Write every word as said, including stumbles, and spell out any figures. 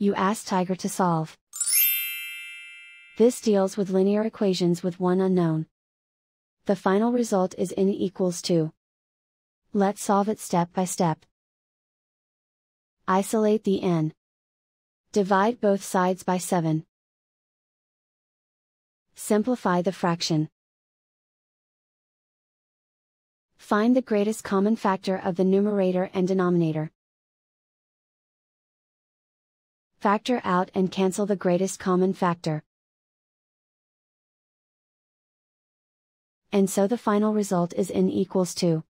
You ask Tiger to solve. This deals with linear equations with one unknown. The final result is n equals two. Let's solve it step by step. Isolate the n. Divide both sides by seven. Simplify the fraction. Find the greatest common factor of the numerator and denominator. Factor out and cancel the greatest common factor. And so the final result is n equals two.